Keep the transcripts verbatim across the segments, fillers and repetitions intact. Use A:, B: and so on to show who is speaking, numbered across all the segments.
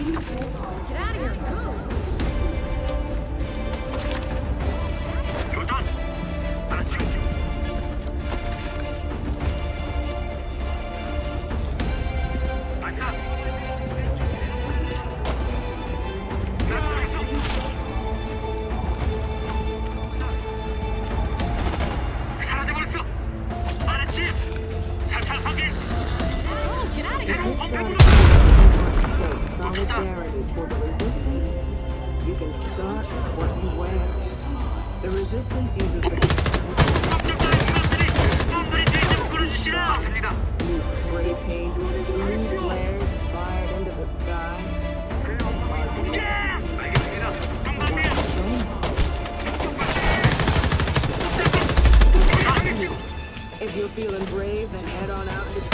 A: out of here, move!
B: Solidarity for the resistance. You can start with what you wear. The resistance uses the spray paint, blue flares fired into the sky. If you're feeling brave, then head on out to the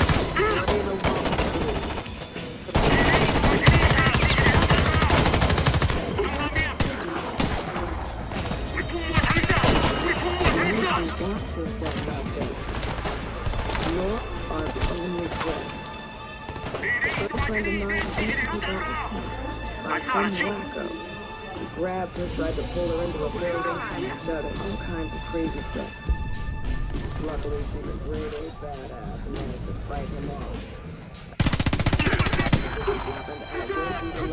B: You're our only friend. But a friend of mine used to keep out the key. By some wacko. He grabbed her, tried to pull her into a building, and started all kinds of crazy stuff. Luckily, she's a grade A badass and managed to fight him off. This happened, and I don't even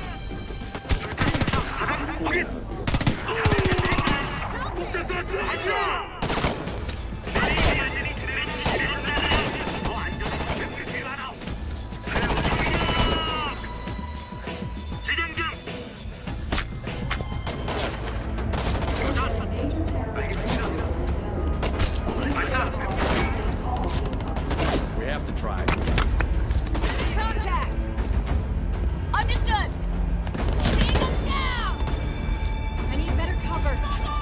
B: like it.
C: We have to try.
A: Contact! Understood! Take them down! I need better cover.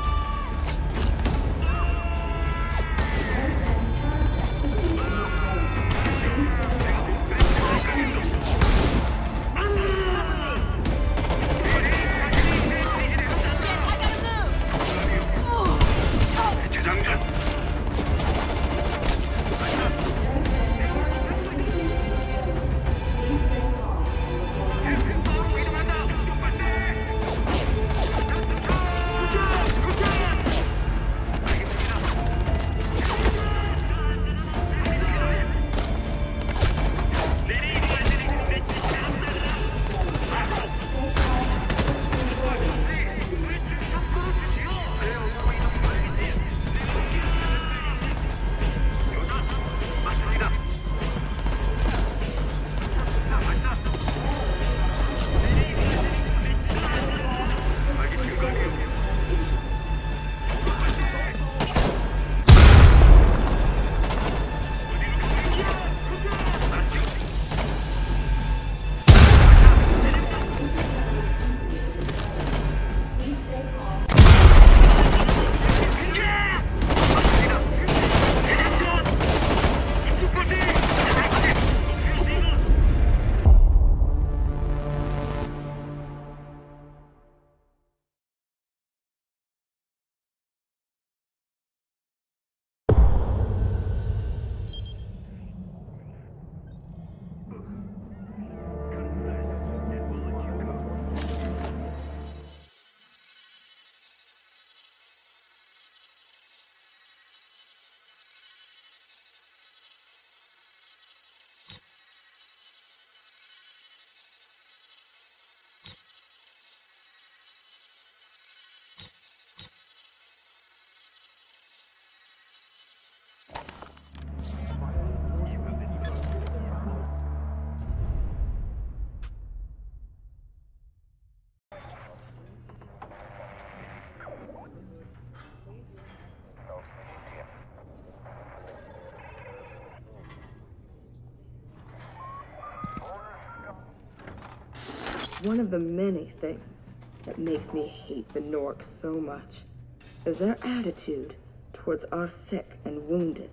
B: One of the many things that makes me hate the Norks so much is their attitude towards our sick and wounded.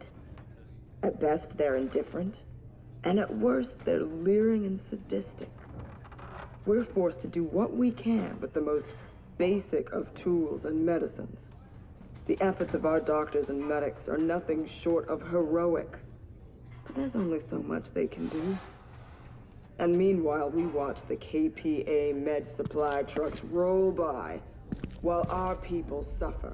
B: At best, they're indifferent, and at worst, they're leering and sadistic. We're forced to do what we can with the most basic of tools and medicines. The efforts of our doctors and medics are nothing short of heroic. But there's only so much they can do. And meanwhile, we watch the K P A med supply trucks roll by, while our people suffer.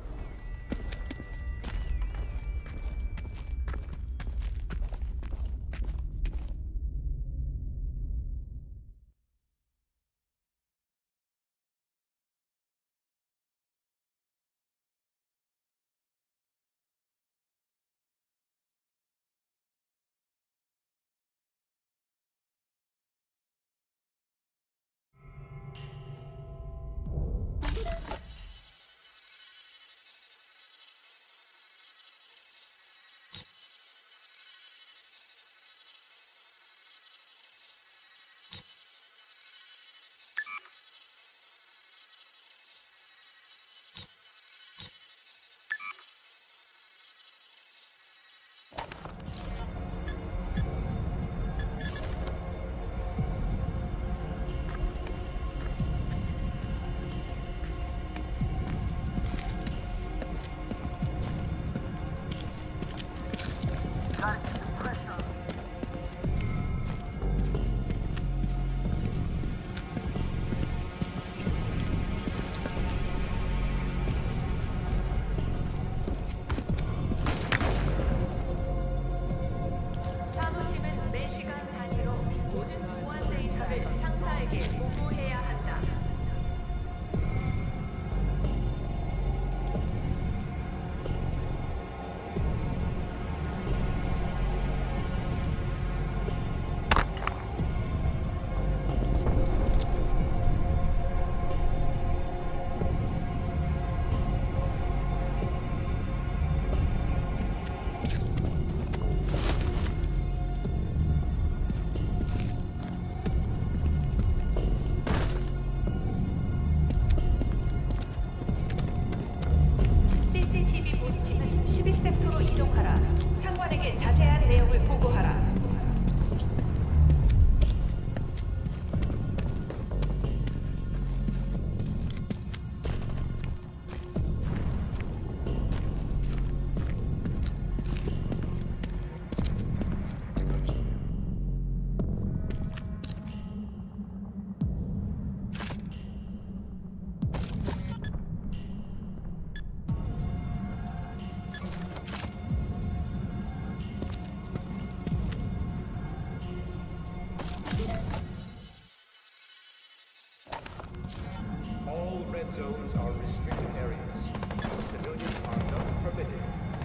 D: Zones are restricted areas. Civilians are not permitted.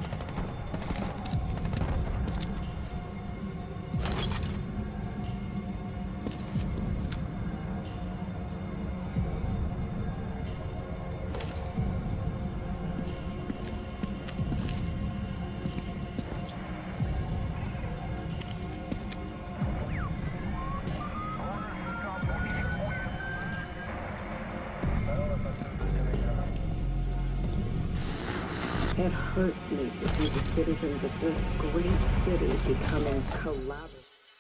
B: It hurts me to see the citizens of this great city becoming collaborative.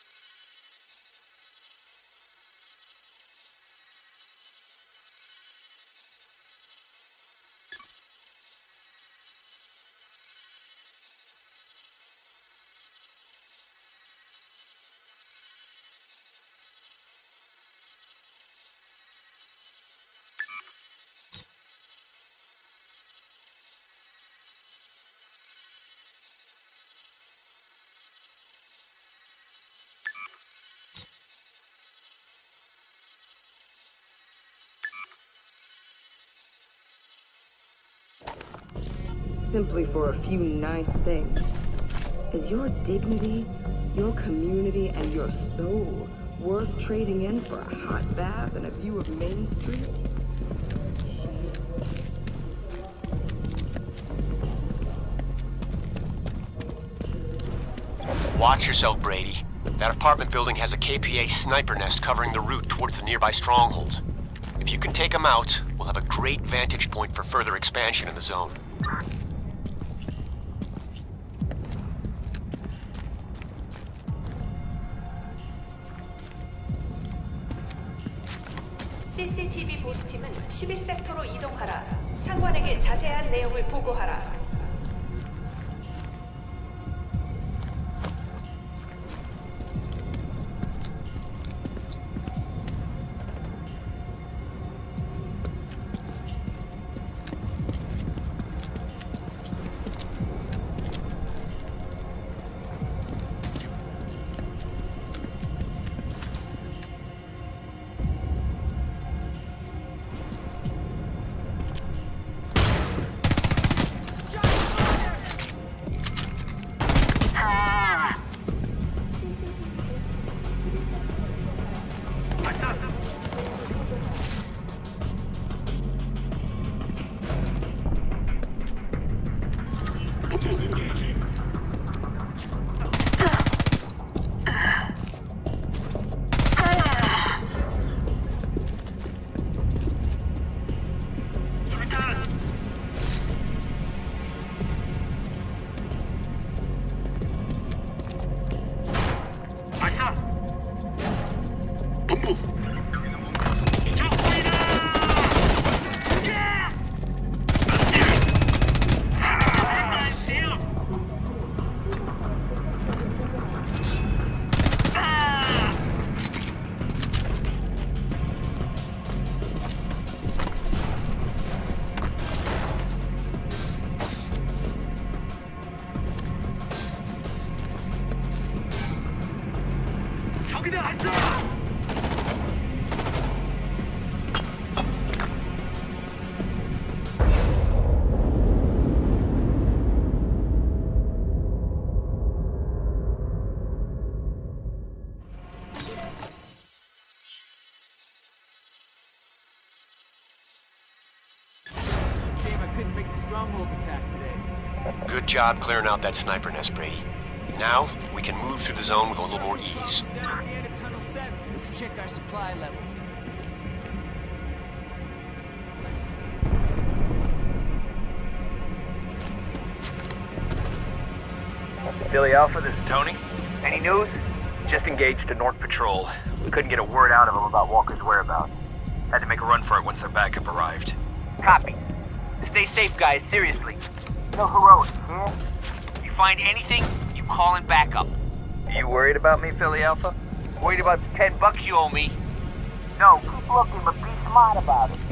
B: Simply for a few nice things. Is your dignity, your community, and your soul worth trading in for a hot bath and a view of Main Street?
E: Watch yourself, Brady. That apartment building has a K P A sniper nest covering the route towards the nearby stronghold. If you can take them out, we'll have a great vantage point for further expansion in the zone.
F: 씨씨티비 보스팀은 십일 섹터로 이동하라. 상관에게 자세한 내용을 보고하라.
D: 저기다 앉아!
E: Good job clearing out that sniper nest, Brady. Now, we can move through the zone with a little more ease.
G: Down at the end of Tunnel seven. Let's check our supply levels.
H: Philly Alpha, this is Tony. Any news? Just engaged a North Patrol. We couldn't get a word out of them about Walker's whereabouts. Had to make a run for it once their backup arrived. Copy. Stay safe, guys, seriously. No heroics, yeah? If you find anything, you call in backup. You worried about me, Philly Alpha? Worried about the ten bucks you owe me? No, keep looking, but be smart about it.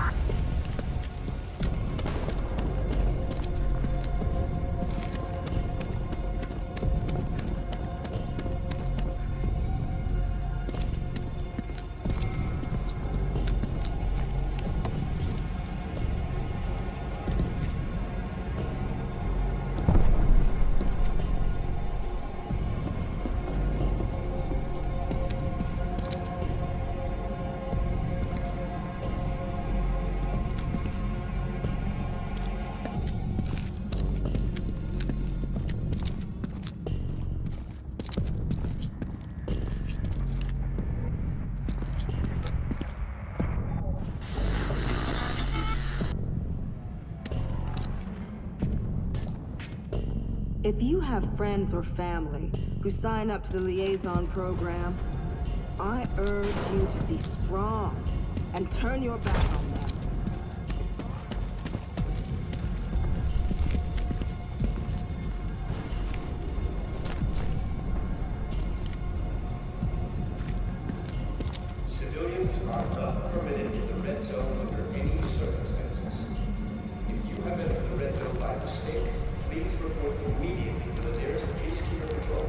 B: If you have friends or family who sign up to the liaison program, I urge you to be strong and turn your back on them.
D: Civilians are not permitted in the red zone under any circumstances. If you have entered the red zone by mistake, please report immediately to the nearest peacekeeper patrol.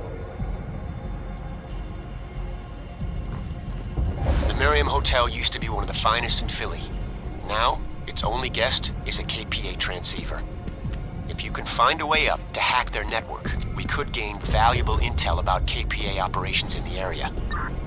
E: The Miriam Hotel used to be one of the finest in Philly. Now, its only guest is a K P A transceiver. If you can find a way up to hack their network, we could gain valuable intel about K P A operations in the area.